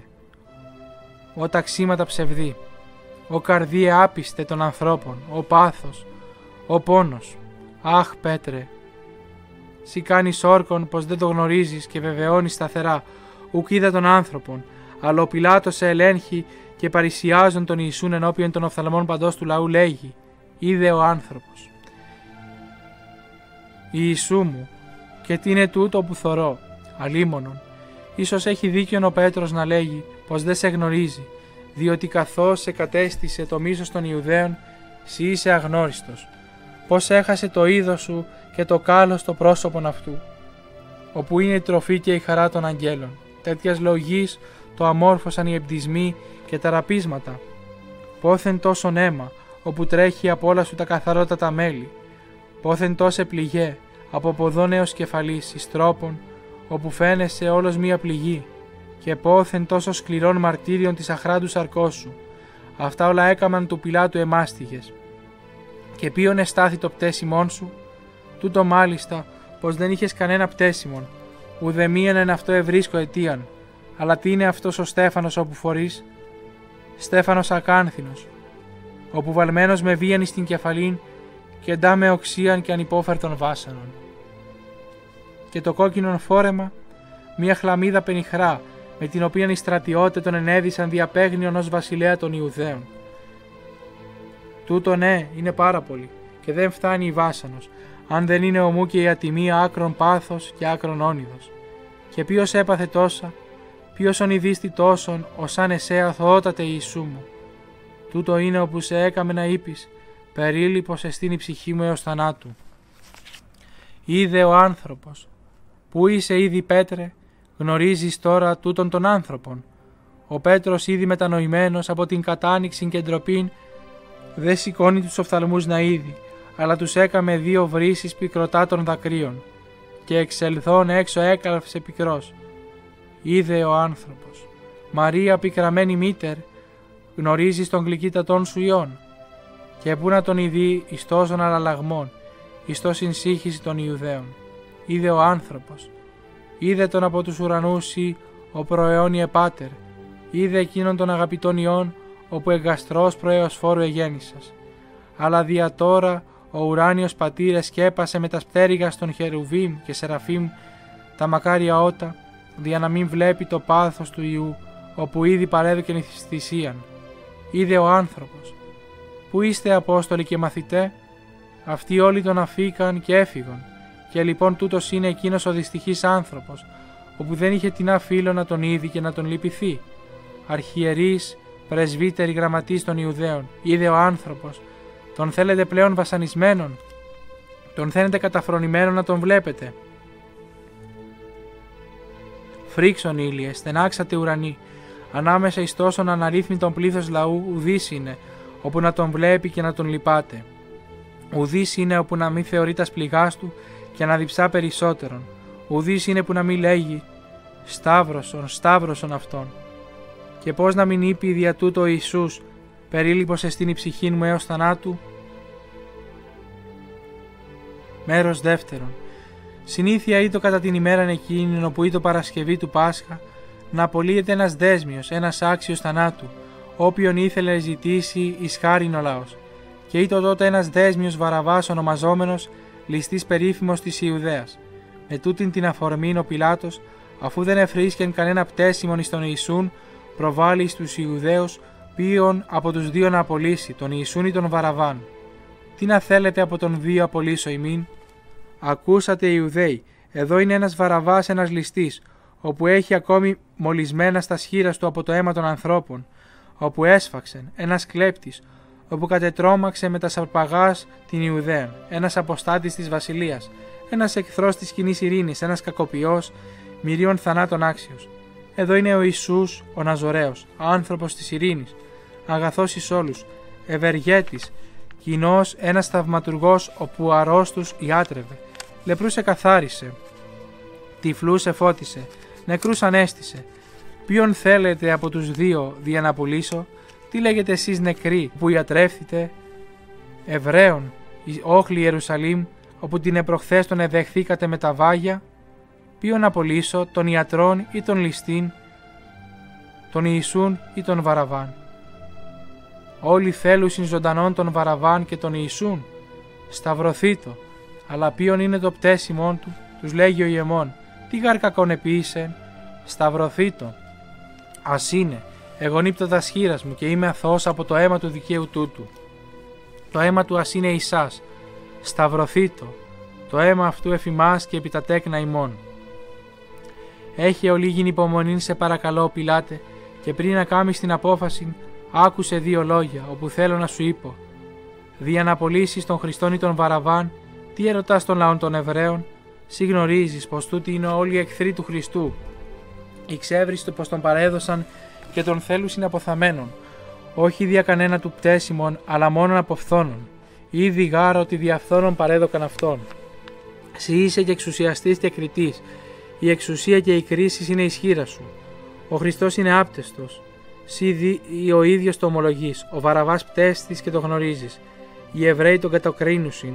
ω ταξίματα ψευδή, ω καρδίε άπιστε των ανθρώπων, ω πάθος, ω πόνος. Αχ Πέτρε, σύ κάνεις όρκον πως δεν το γνωρίζεις και βεβαιώνεις σταθερά, ουκ είδα τον άνθρωπον, αλλά ο Πιλάτος σε ελέγχει και παρησιάζον τον Ιησούν ενώπιον των οφθαλμών παντός του λαού λέγει, είδε ο άνθρωπος. Ιησού μου, και τι είναι τούτο που θωρώ, αλίμονον? Ίσως έχει δίκιον ο Πέτρος να λέγει πως δεν σε γνωρίζει, διότι καθώς σε κατέστησε το μίσος των Ιουδαίων, σύ είσαι αγνώριστος. Πως έχασε το είδος σου και το κάλος στο πρόσωπον αυτού, όπου είναι η τροφή και η χαρά των αγγέλων. Τέτοιας λογής το αμόρφωσαν οι εμπτισμοί και τα ραπίσματα. Πόθεν τόσον αίμα, όπου τρέχει από όλα σου τα καθαρότατα μέλη. Πόθεν τόσε πληγέ, από ποδόν έως κεφαλής, εις τρόπον, όπου φαίνεσαι όλος μία πληγή, και πόθεν τόσο σκληρών μαρτύριων της αχράντου σαρκός σου. Αυτά όλα έκαμαν του Πιλάτου εμάστιγες. Και ποιον εστάθη το πτέσιμόν σου? Τούτο μάλιστα, πως δεν είχες κανένα πτέσιμον, ουδεμίαν εν αυτό ευρίσκω αιτίαν. Αλλά τι είναι αυτός ο Στέφανος όπου φορείς? Στέφανος ακάνθινος, όπου βαλμένος με βίαν στην κεφαλήν και ντά με οξίαν και ανυπόφερτον βάσανον. Και το κόκκινον φόρεμα, μία χλαμίδα πενιχρά, με την οποία οι στρατιώτες τον ενέδυσαν διαπαίγνιον ως βασιλέα των Ιουδαίων. Τούτο ναι, είναι πάρα πολύ, και δεν φτάνει η βάσανος, αν δεν είναι ομού και η ατιμία άκρον πάθος και άκρον όνειδος. Και ποιος έπαθε τόσα, ποιος ονειδίστη τόσον, ως αν εσέ αθωότατε Ιησού μου. Τούτο είναι όπου σε έκαμε να είπεις, περίλυπος εστίν η ψυχή μου έως θανάτου. Είδε ο άνθρωπος. Πού είσαι ήδη Πέτρε, γνωρίζεις τώρα τούτον τον άνθρωπον? Ο Πέτρος ήδη μετανοημένος από την κατάνοιξη και ντροπήν Δε σηκώνει τους οφθαλμούς να είδει, αλλά τους έκαμε 2 βρύσεις πικροτάτων δακρύων. Και εξελθών έξω έκαλψε πικρός. Είδε ο άνθρωπος. Μαρία, πικραμένη μήτερ, γνωρίζεις τον γλυκύτατον σου Υιόν. Και πού να τον ειδεί εις τόσων αλλαγμών, εις τόσην σύγχυση των Ιουδαίων. Είδε ο άνθρωπος. Είδε τον από τους ουρανούς ή ο προαιώνιε πάτερ. Είδε εκείνον τον αγαπητόν Υιόν, όπου εγκαστρός προεωσφόρου εγέννησας. Αλλά δια τώρα ο ουράνιος πατήρ εσκέπασε με τα πτέρυγα των Χερουβίμ και Σεραφίμ τα μακάρια ότα, δια να μην βλέπει το πάθος του Υιού, όπου ήδη παρέδωκεν εις θυσίαν. Είδε ο άνθρωπος. Πού είστε Απόστολοι και μαθητέ? Αυτοί όλοι τον αφήκαν και έφυγαν, και λοιπόν τούτος είναι εκείνος ο δυστυχής άνθρωπος, όπου δεν είχε τινά φίλο να τον είδει και να τον λυπηθεί. Αρχιερείς, πρεσβύτεροι, γραμματείς των Ιουδαίων, είδε ο άνθρωπος. Τον θέλετε πλέον βασανισμένον, τον θέλετε καταφρονημένον να τον βλέπετε. Φρίξον ήλιε, στενάξατε ουρανοί, ανάμεσα εις τόσον αναρρύθμιτον πλήθος λαού ουδής είναι, όπου να τον βλέπει και να τον λυπάται. Ουδής είναι όπου να μην θεωρεί τα πληγάς του και να διψά περισσότερον. Ουδής είναι που να μην λέγει «Σταύρωσον, σταύρωσον αυτόν». Και πώς να μην είπε δια τούτο ο Ιησούς, περίλειπος εστίν η ψυχήν μου έως θανάτου. Μέρος δεύτερον. Συνήθεια ήτο κατά την ημέραν εκείνην όπου ήτο Παρασκευή του Πάσχα, να απολύεται ένας δέσμιος, ένας άξιος θανάτου, όποιον ήθελε ζητήσει εις χάριν ο λαός. Και ήτο τότε ένας δέσμιος Βαραβάς ονομαζόμενος, ληστής περίφημος της Ιουδαίας. Με τούτην την αφορμήν ο Πιλάτος, αφού δεν εφρίσκεν κανένα πτέσιμον εις τον Ιησούν, προβάλλει εις τους Ιουδαίους ποιον από τους 2 να απολύσει, τον Ιησούν ή τον Βαραβάν. Τι να θέλετε από τον 2 απολύσω ημίν? Ακούσατε Ιουδαίοι, εδώ είναι ένας Βαραβάς, ένας ληστής, όπου έχει ακόμη μολυσμένα στα σχήρας του από το αίμα των ανθρώπων, όπου έσφαξεν, ένας κλέπτης, όπου κατετρώμαξε με τα σαρπαγάς την Ιουδαίαν, ένας αποστάτης της βασιλείας, ένας εχθρός της κοινής ειρήνης, ένας κακοποιός, μυρίων θανάτων άξιος. Εδώ είναι ο Ιησούς ο Ναζωραίος, άνθρωπος της ειρήνης, αγαθός εις όλους, ευεργέτης, κοινός ένας θαυματουργός, όπου αρρώστους ιάτρευε, λεπρούς εκαθάρισε, τυφλούς εφώτισε, νεκρούς ανέστησε. Ποιον θέλετε από τους 2 δια να πουλήσω? Τι λέγετε εσείς νεκροί που ιατρεύθητε? Εβραίων, όχλη Ιερουσαλήμ, όπου την επροχθές τον εδεχθήκατε με τα βάγια. Ποιον να πουλήσω, τον ιατρών ή τον ληστήν, τον Ιησούν ή τον Βαραβάν? Όλοι θέλουσιν ζωντανών τον Βαραβάν και τον Ιησούν. Σταυρωθήτω, αλλά ποιον είναι το πτέσιμόν του? Τους λέγει ο Ιεμών, τι γαρ κακόν επίησεν? Σταυρωθήτω. Ας είναι, εγώ νύπτω τα σχήρας μου και είμαι αθώος από το αίμα του δικαίου τούτου. Το αίμα του ας είναι Ισάς. Σταυρωθήτω, το αίμα αυτού εφημάς και επί τα τέκνα ημών. Έχει ολίγην υπομονήν σε παρακαλώ, Πιλάτε, και πριν να κάμεις την απόφαση, άκουσε 2 λόγια, όπου θέλω να σου είπω. Δια να απολύσεις τον Χριστόν ή τον Βαραβάν, τι ερωτάς των λαών των Εβραίων? Συγνωρίζεις πως τούτοι είναι όλοι οι εχθροί του Χριστού. Εξέβριστο πως τον παρέδωσαν και τον θέλουσιν αποθαμένων, όχι δια κανένα του πτέσιμον, αλλά μόνον από φθόνων. Ήδη γάρα ότι δια φθόνων παρέδωκαν αυτόν. Συ είσαι και εξουσιαστής και κριτής. Η εξουσία και η κρίση είναι ισχύρα σου. Ο Χριστός είναι άπτεστος. Συ ο ίδιος το ομολογείς. Ο Βαραβάς πτέστης και το γνωρίζεις. Οι Εβραίοι τον κατοκρίνουσιν.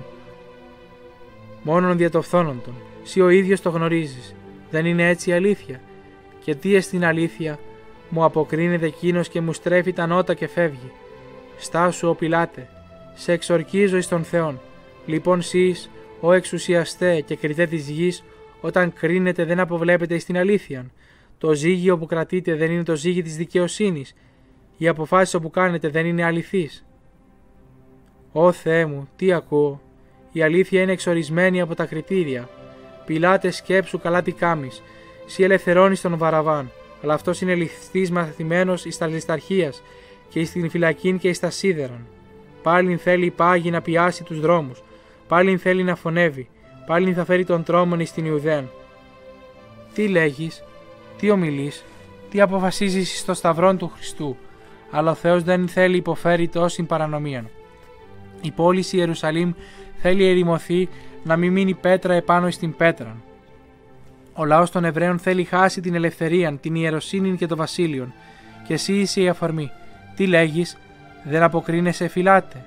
Μόνον δια το φθόνοντον. Συ ο ίδιος το γνωρίζεις. Δεν είναι έτσι η αλήθεια? Και τι εστιν αλήθεια? Μου αποκρίνεται εκείνος και μου στρέφει τα νότα και φεύγει. Στάσου ο Πιλάτε. Σε εξορκίζω εις τον Θεόν. Λοιπόν σεις, ο εξουσιαστέ και κριτέ της γης, όταν κρίνετε δεν αποβλέπετε εις την αλήθεια. Το ζύγιο που κρατείτε δεν είναι το ζύγι της δικαιοσύνης. Οι αποφάσεις που κάνετε δεν είναι αληθείς. Ω Θεέ μου, τι ακούω? Η αλήθεια είναι εξορισμένη από τα κριτήρια. Πιλάτε, σκέψου καλά τι κάμεις. Συ ελευθερώνεις τον Βαραβάν, αλλά αυτός είναι ληστής μαθημένος εις τα λησταρχίας και εις την φυλακήν και εις τα σίδεραν. Πάλιν θέλει η πάγη να πιάσει τους δρόμους. Πάλιν θέλει να φωνεύει. Πάλιν θα φέρει τον τρόμον εις την Ιουδαίαν. Τι λέγεις, τι ομιλείς, τι αποφασίζεις στο σταυρόν του Χριστού, αλλά ο Θεός δεν θέλει υποφέρει τόσην παρανομίαν. Η πόλη Ιερουσαλήμ θέλει ερημωθεί, να μην μείνει πέτρα επάνω στην πέτρα. Ο λαός των Εβραίων θέλει χάσει την ελευθερία, την ιεροσύνη και το βασίλειον. Και εσύ είσαι η αφορμή. Τι λέγεις, δεν αποκρίνεσαι, Φιλάτε?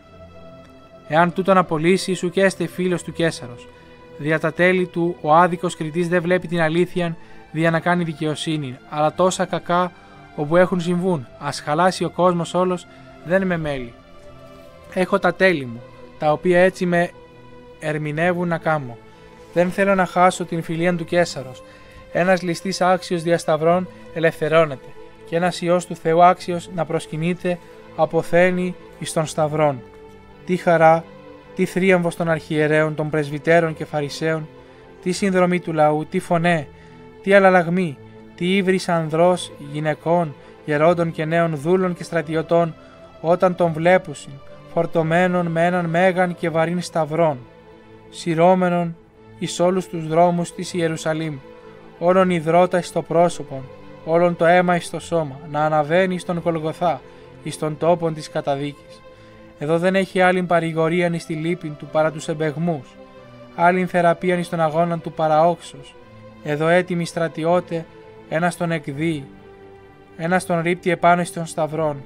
Εάν τούτον απολύσει, σου και έστε φίλος του Καίσαρος. Δια τα τέλη του, ο άδικος κριτής δεν βλέπει την αλήθεια, δια να κάνει δικαιοσύνη, αλλά τόσα κακά όπου έχουν συμβούν. Ας χαλάσει ο κόσμος όλος, δεν με μέλει. Έχω τα τέλη μου, τα οποία έτσι με ερμηνεύουν να κάμω. Δεν θέλω να χάσω την φιλία του Καίσαρος. Ένας ληστής άξιος διασταυρών ελευθερώνεται, και ένας Υιός του Θεού άξιος να προσκυνείται αποθαίνει εις των σταυρών. Τι χαρά, τι θρίαμβος των αρχιερέων, των πρεσβυτέρων και φαρισαίων, τι συνδρομή του λαού, τι φωνέ, τι αλλαλαγμή, τι ύβρις ανδρός, γυναικών, γερόντων και νέων, δούλων και στρατιωτών, όταν τον βλέπουσιν, φορτωμένον με έναν μέγαν και βαρύν σταυρών, σειρώμενον εις όλους τους δρόμους της Ιερουσαλήμ, όλον υδρότα εις το πρόσωπον, όλον το αίμα εις το σώμα, να αναβαίνει στον Γολγοθά, εις τον τόπον της καταδίκης. Εδώ δεν έχει άλλην παρηγορίαν εις τη λύπην του παρά τους εμπεγμούς, άλλην θεραπείαν εις τον αγώναν του παραόξος. Εδώ έτοιμοι στρατιώτε, ένας τον εκδύει, ένας τον ρίπτει επάνω εις των σταυρών.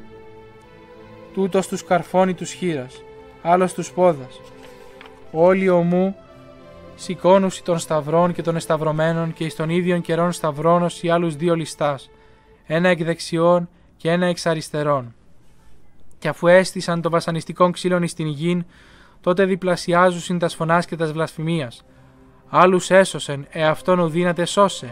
Τούτος τους καρφώνει τους χείρας, άλλος τους πόδας. Όλοι ομού σηκώνουσι των σταυρών και των εσταυρωμένων και εις των ίδιων καιρών σταυρώνος οι άλλους δύο ληστάς, ένα εκ δεξιών και ένα εξ αριστερών. Και αφού έστησαν το βασανιστικό ξύλον εις την γην, τότε διπλασιάζουσιν τας φωνάς και τας βλασφημίας. Άλλους έσωσεν, εαυτόν ουδύνατε σώσε.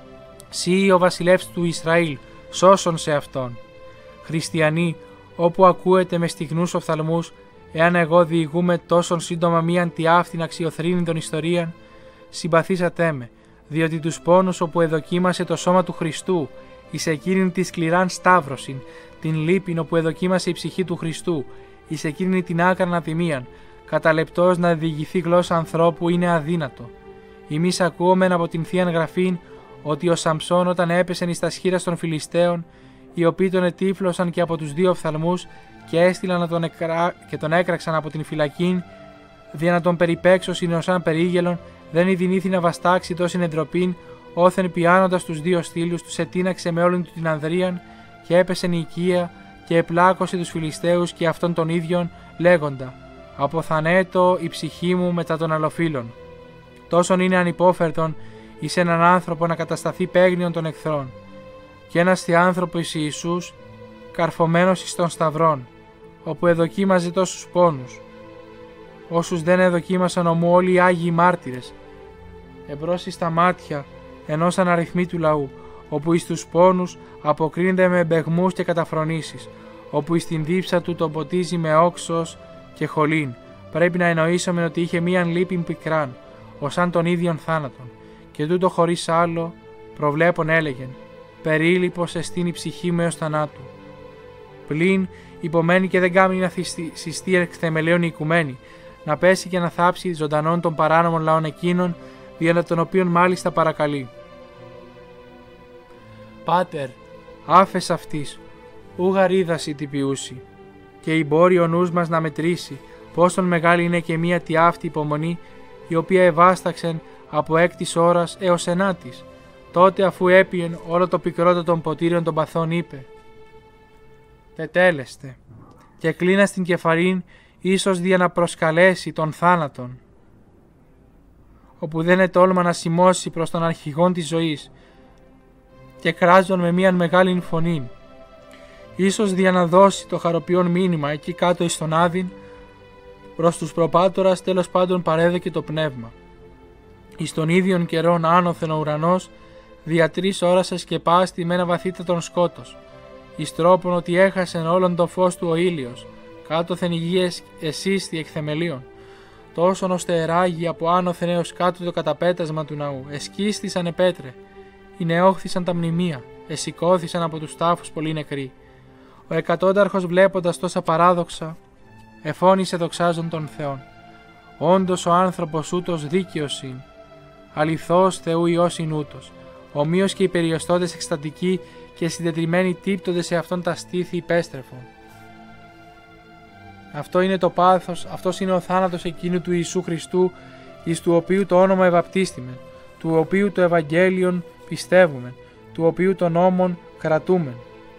Σύ ο βασιλεύς του Ισραήλ, σώσον σε αυτόν. Χριστιανοί, όπου ακούετε με στιγνούς οφθαλμούς, εάν εγώ διηγούμε τόσον σύντομα μίαν τη αυτήν αξιοθρύνην των ιστορίαν, συμπαθήσατε με, διότι τους πόνους όπου εδοκίμασε το σώμα του Χριστού, εις εκείνην τη σκληράν σταύρωσιν, την λύπην όπου εδοκίμασε η ψυχή του Χριστού, εις εκείνην την άκραν αδημίαν, κατά λεπτός να διηγηθεί γλώσσα ανθρώπου είναι αδύνατο. Εμείς ακούομεν από την Θείαν Γραφήν ότι ο Σαμψόν όταν έπεσεν εις τα σχήρας των Φιλιστέων, οι οποίοι τον ετύφλωσαν και από τους δύο οφθαλμούς και έστειλαν και τον έκραξαν από την φυλακήν, δια να τον περιπέξωσιν ως αν περίγελον, δεν ειδηνήθη να βαστάξει τόσην εντροπήν, όθεν πιάνοντας τους δύο στήλους, τους ετίναξε με όλην του την ανδρίαν και έπεσεν η οικία και επλάκωσε τους Φιλιστέους και αυτόν τον ίδιον, λέγοντα «Αποθανέτω η ψυχή μου μετά των αλλοφύλων». Τόσον είναι ανυπόφερτον εις έναν άνθρωπο να κατασταθεί παίγνιον των εχθρών. Και ένας θεάνθρωπος Ιησούς, καρφωμένος εις των σταυρών, όπου εδοκίμαζε τόσους πόνους, όσους δεν εδοκίμασαν ομού όλοι οι Άγιοι Μάρτυρες, εμπρός εις τα μάτια ενός αναριθμήτου λαού, όπου εις τους πόνους αποκρίνεται με μπεγμούς και καταφρονήσεις, όπου εις την δίψα του τον ποτίζει με όξος και χολήν. Πρέπει να εννοήσουμε ότι είχε μίαν λύπην πικράν, ως αν τον ίδιον θάνατον, και τούτο χωρίς άλλο προβλέπων έλεγεν «Περίλυπος εστίν η ψυχή μου έως θανάτου». Πλην υπομένει και δεν κάμει να συστεί εκ θεμελίων η οικουμένη, να πέσει και να θάψει ζωντανών των παράνομων λαών εκείνων, δια των οποίων μάλιστα παρακαλεί. «Πάτερ, άφες αυτής, ου γαρίδαση τυπιούσι, και η μπόρει ο νους μας να μετρήσει, πόσον μεγάλη είναι και μία τι αυτή υπομονή, η οποία ευάσταξεν από 6ης ώρας έως 9ης. Τότε αφού έπιεν όλο το πικρότο των ποτήριων των παθών είπε «Τετέλεστε» και κλείνα στην κεφαλήν ίσως δια να προσκαλέσει τον θάνατον, όπου δεν ετόλμα να σημώσει προς τον αρχηγόν της ζωής και κράζον με μίαν μεγάλην φωνήν, ίσως δια να δώσει το χαροποιόν μήνυμα εκεί κάτω εις τον Άδην, προς τους προπάτορας τέλος πάντων παρέδεκε το πνεύμα. Εις τον ίδιον καιρόν άνωθεν ο ουρανός, δια 3 ώρας εσκεπάστη με ένα βαθύτατον σκότος, εις τρόπον ότι έχασεν όλον το φως του ο ήλιος, κάτωθεν η γη εσύστη εκ θεμελίων, τόσον ώστε εράγει από άνωθεν έως κάτω το καταπέτασμα του ναού, εσκίστησαν επέτρε, ηνεόχθησαν τα μνημεία, εσηκώθησαν από τους τάφους πολλοί νεκροί. Ο εκατόνταρχος βλέποντας τόσα παράδοξα, εφώνησε δοξάζον των Θεών. Όντως ο άνθρωπος ούτως δίκαιος είναι, αληθώς Θεού Υιός είναι ούτως, ομοίως και οι περιοστώτες εκστατικοί και συντετριμμένοι τύπτονται σε αυτόν τα στήθη υπέστρεφον. Αυτό είναι το πάθος, αυτός είναι ο θάνατος εκείνου του Ιησού Χριστού, εις του οποίου το όνομα ευαπτίστημεν, του οποίου το Ευαγγέλιον πιστεύουμε, του οποίου τον νόμον κρατούμεν.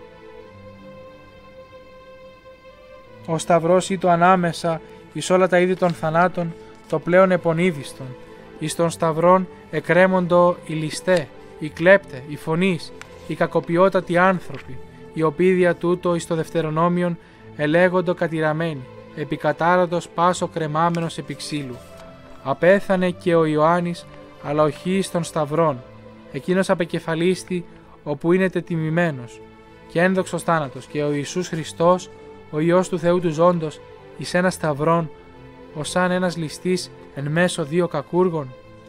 Ο Σταυρός ή το ανάμεσα εις όλα τα είδη των θανάτων, το πλέον επονίδιστον, εις των Σταυρών εκρέμοντο οι ληστέ, οι κλέπτε, οι φωνείς, οι κακοποιότατοι άνθρωποι, οι οποίοι δια τούτο εις το Δευτερονόμιον ελέγοντο κατηραμένοι, επικατάρατος πάσο κρεμάμενος επί ξύλου. Απέθανε και ο Ιωάννης, αλλά οχι εις των Σταυρών, εκείνος απεκεφαλίστη, όπου είναι τετιμημένος, και ένδοξος θάνατος, και ο Ιησούς Χριστός, ο Υιός του Θεού του ζώντος, εις ένα σταυρόν, ως σαν ένας ληστής εν μέσω δύο κακούργων.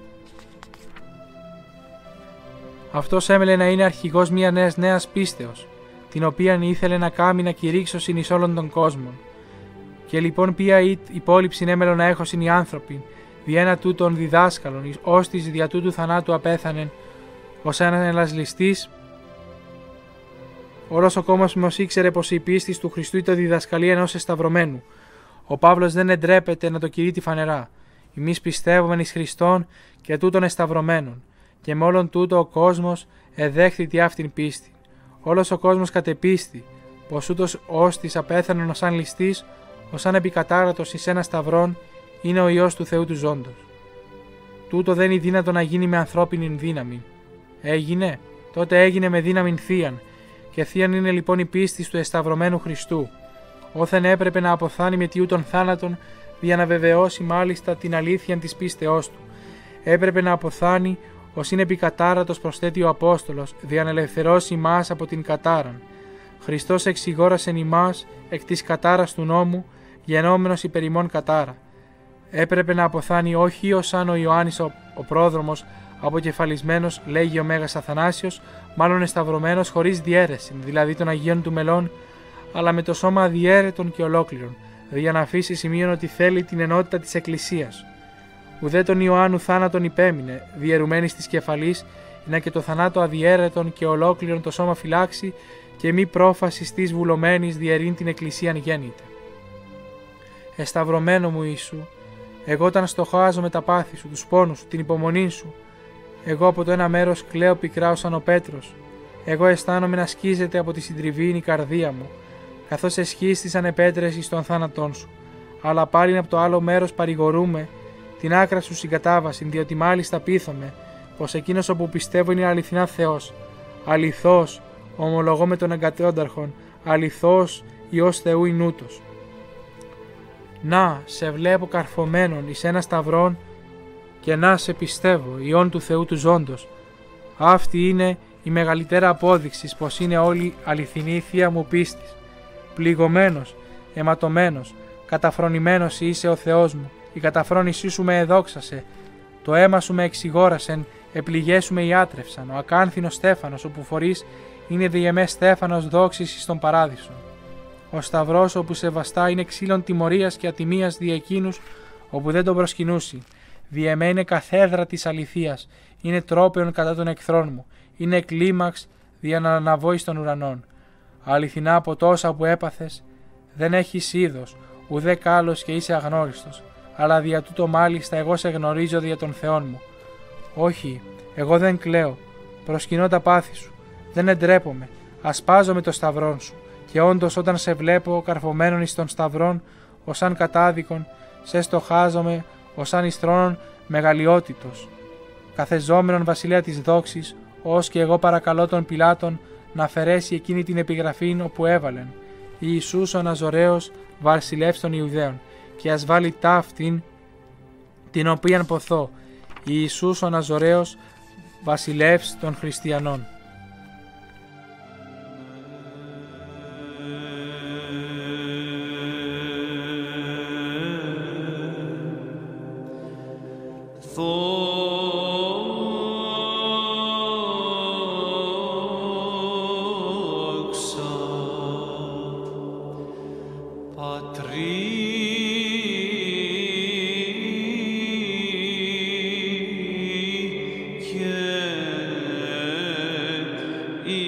Αυτός έμελε να είναι αρχηγός μια νέας πίστεως, την οποίαν ήθελε να κάμει να κηρύξωσιν εις όλων των κόσμων. Και λοιπόν ποια υπόλοιψην έμελο να έχωσιν οι άνθρωποι, δι' ένα τούτων διδάσκαλων, ως της δια τούτου θανάτου απέθανεν, ως ένας ληστής. Όλος ο κόσμος ήξερε πως η πίστη του Χριστού ήταν διδασκαλία ενός εσταυρωμένου. Ο Παύλος δεν εντρέπεται να το κηρύττει φανερά. Εμείς πιστεύουμε εις Χριστόν και τούτον εσταυρωμένων, και με όλον τούτο ο κόσμος εδέχθη τη αυτήν πίστη. Όλος ο κόσμος κατεπίστη, πως ούτως ώστις απέθανον ως αν ληστής, ως αν επικατάρατος εις ένα σταυρόν, είναι ο Υιός του Θεού του ζώντος. Τούτο δεν είναι δύνατο να γίνει με ανθρώπινη δύναμη. Έγινε, τότε έγινε με δύναμη θείαν, και θείαν είναι λοιπόν η πίστη του εσταυρωμένου Χριστού. Όθεν έπρεπε να αποθάνει με τιού των θάνατων, για να βεβαιώσει μάλιστα την αλήθεια της πίστεώς του. Έπρεπε να αποθάνει, ως είναι επικατάρατος προσθέτει ο Απόστολος, δια να ελευθερώσει ημάς από την κατάραν. Χριστός εξηγόρασεν ημάς εκ της κατάρας του νόμου, γενόμενος υπερ ημών κατάρα. Έπρεπε να αποθάνει όχι ως σαν ο Ιωάννης ο πρόδρομος, αποκεφαλισμένος, λέγει ο Μέγας Αθανάσιος, μάλλον εσταυρωμένος χωρίς διαίρεση, δηλαδή των Αγίων του μελών, αλλά με το σώμα αδιέρετον και ολόκληρον, για να αφήσει σημείον ότι θέλει την ενότητα της Εκκλησίας. Ουδέ τον Ιωάννου θάνατον υπέμεινε, διαιρουμένης της κεφαλής, να και το θανάτο αδιέρετον και ολόκληρον το σώμα φυλάξει, και μη πρόφαση της βουλωμένης διαιρήν την Εκκλησίαν γέννηται. Εσταυρωμένο μου Ιησού, εγώ όταν στοχάζω με τα πάθη σου, τους πόνους σου, την υπομονή σου, εγώ από το ένα μέρος κλαίω πικρά σαν ο Πέτρος, εγώ αισθάνομαι να σκίζεται από τη συντριβήνη καρδία μου, καθώς εσχίστησαν επέτρες εις των θάνατών σου, αλλά πάλι από το άλλο μέρος παρηγορούμε την άκρα σου συγκατάβαση, διότι μάλιστα πείθομαι πως εκείνος όπου πιστεύω είναι αληθινά Θεός, αληθώς ομολογώ με τον εγκατέονταρχον, αληθώς Υιός Θεού εινούτος. Να, σε βλέπω καρφωμένον εις ένα σταυρόν και να σε πιστεύω, Υιόν του Θεού του ζώντος. Αυτή είναι η μεγαλύτερα απόδειξη πως είναι όλη αληθινή η θεία μου πίστης. Πληγωμένος, αιματωμένος, καταφρονημένος είσαι ο Θεός μου, η καταφρόνησή σου με εδόξασε, το αίμα σου με εξηγόρασεν, επληγές σου με ιάτρευσαν, ο ακάνθινος στέφανος όπου φορείς είναι διεμές στέφανος δόξης εις τον παράδεισο. Ο σταυρός όπου σεβαστά είναι ξύλων τιμωρίας και ατιμίας δι' εκείνους όπου δεν τον προσκυνούσι. Διεμέ είναι καθέδρα της αληθείας, είναι τρόπεων κατά των εχθρών μου, είναι κλίμαξ δια να αναβώ εις των ουρανών. Αληθινά από τόσα που έπαθες, δεν έχεις είδος, ουδέ κάλος και είσαι αγνώριστος, αλλά δια τούτο μάλιστα εγώ σε γνωρίζω δια των Θεών μου. Όχι, εγώ δεν κλαίω, προσκυνώ τα πάθη σου, δεν εντρέπομαι, ασπάζομαι το σταυρόν σου, και όντως όταν σε βλέπω καρφωμένον εις των σταυρών, ως αν κατάδικον, σε στοχάζομαι ως αν εις θρόνων μεγαλειότητος. Καθεζόμενον βασιλεία της δόξης, ως και εγώ παρακαλώ τον Πιλάτων να αφαιρέσει εκείνη την επιγραφήν όπου έβαλεν Ιησούς ο Ναζωραίος βασιλεύς των Ιουδαίων, και ας βάλει ταύτην την οποίαν ποθώ Ιησούς ο Ναζωραίος βασιλεύς των Χριστιανών.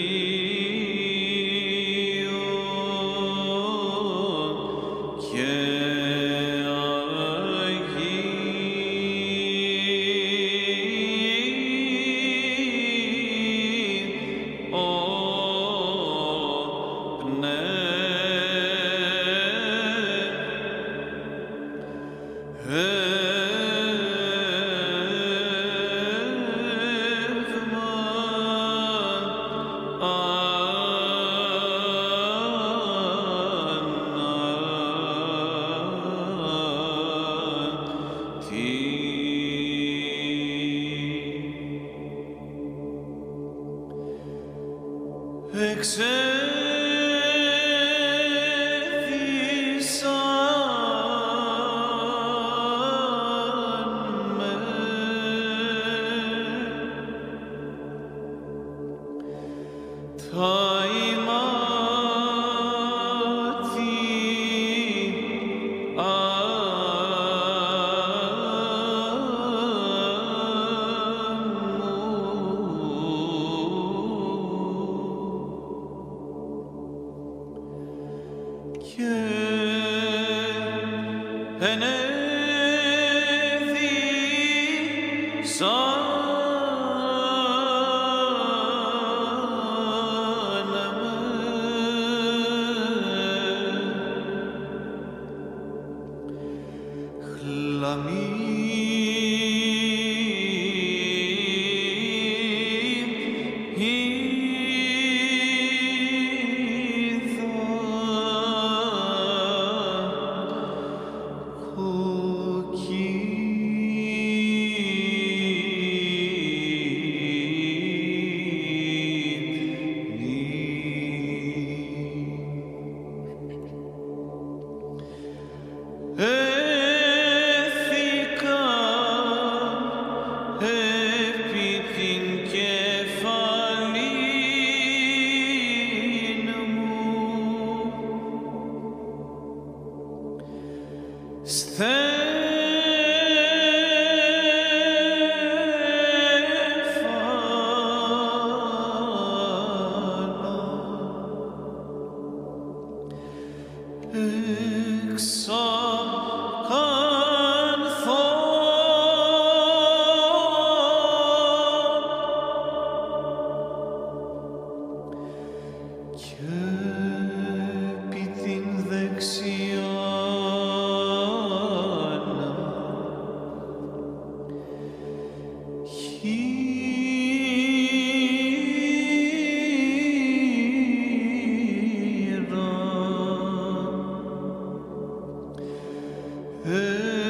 Yeah. Hey